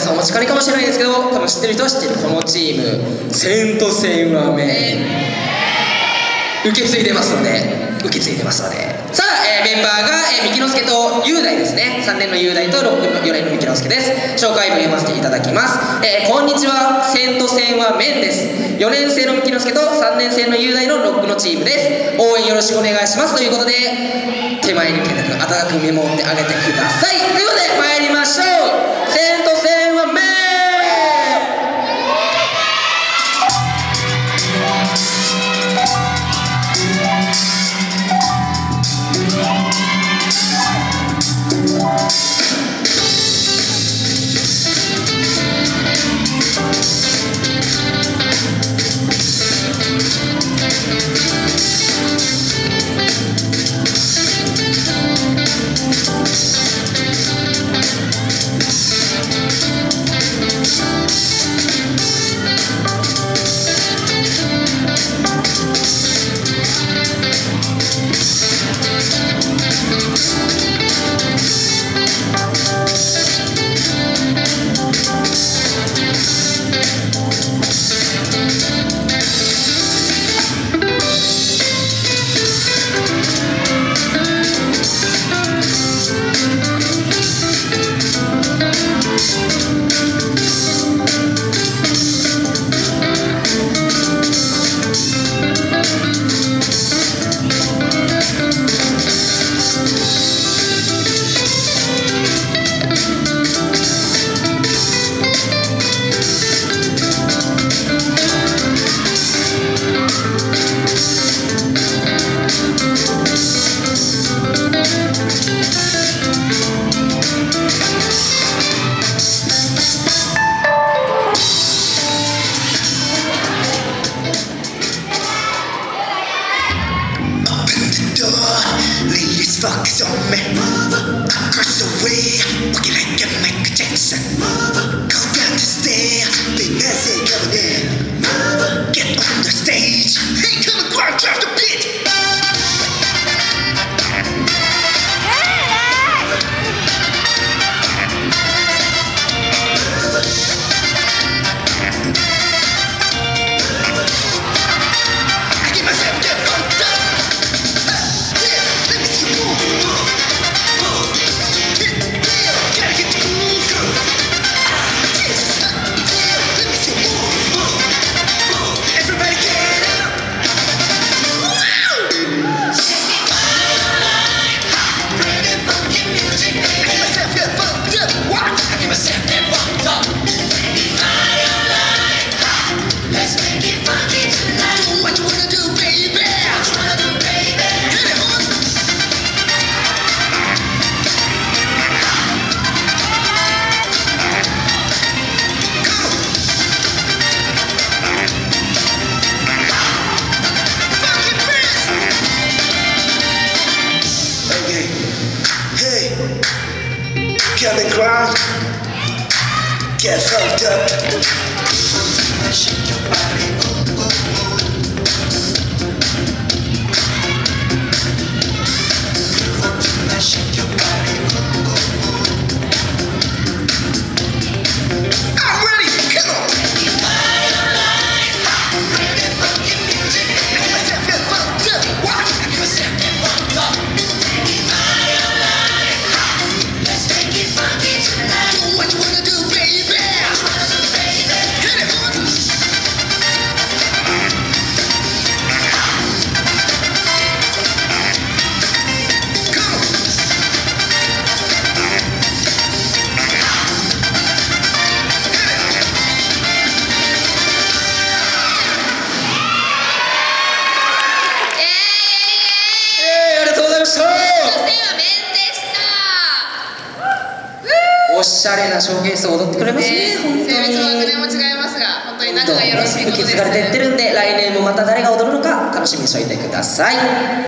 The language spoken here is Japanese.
さんお待ちかねかもしれないですけど、多分知ってる人は知ってるこのチーム、セントセンは受け継いでますので、さあ、メンバーがミキノスケと雄大ですね。3年の雄大と4年のミキノスケです。紹介文読ませていただきます。こんにちは、セントセンはメンです。4年生のミキノスケと3年生の雄大のロックのチームです。応援よろしくお願いしますということで、手前に健太君温かく見守ってあげてください。ということで参りましょう。セントセンはメン。 Ladies focus on me. Across the way, walking like a Michael Jackson. Go down the stairs, big ass ain't coming in. Get on the stage, ain't coming quiet, drop the beat. Come and grind, get fucked up. Shake your body, shake your body. I'm ready, come on. Ready for your music. Get fucked up, what? Get fucked up. Do what you wanna do, baby. Hit it, hard. おしゃれなショーケースを踊ってくれますね。本当に性別は学年も違いますが、本当に仲がよろしいことです。 受け継がれていってるんで、来年もまた誰が踊るのか楽しみにしておいてください。